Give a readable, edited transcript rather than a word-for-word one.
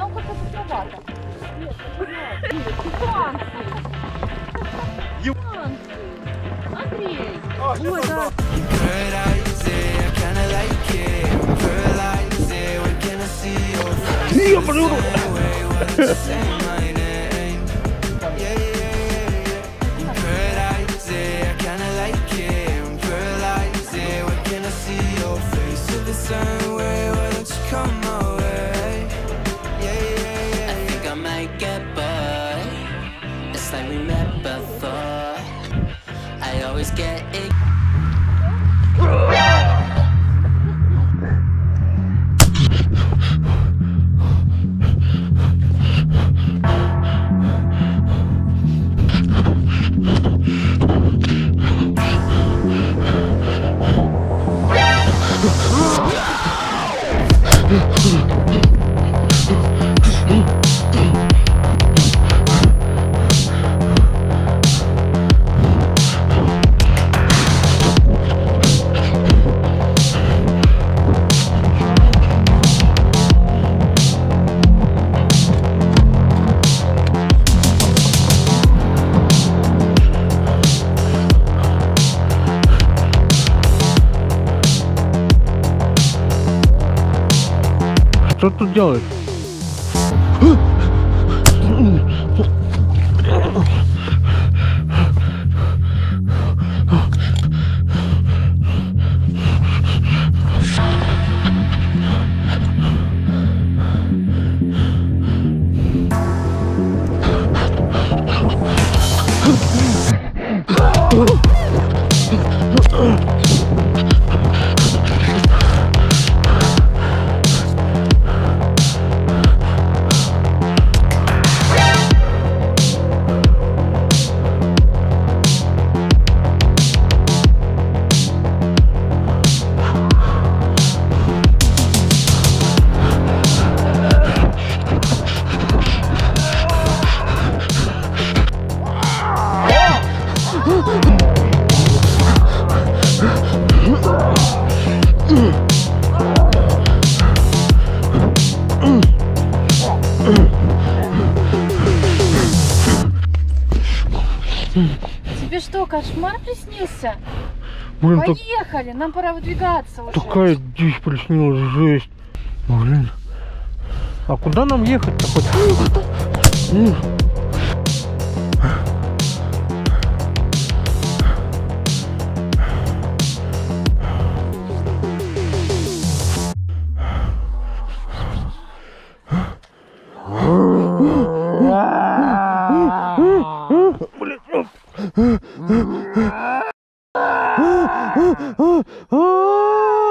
Там как-то суховато. Нет, Андрей! Ой, да. Я блюду! Что тут делать? Тебе что, кошмар приснился? Блин, поехали, нам пора выдвигаться уже. Такая дичь приснилась, жесть. Блин. А куда нам ехать-то хоть? Блин.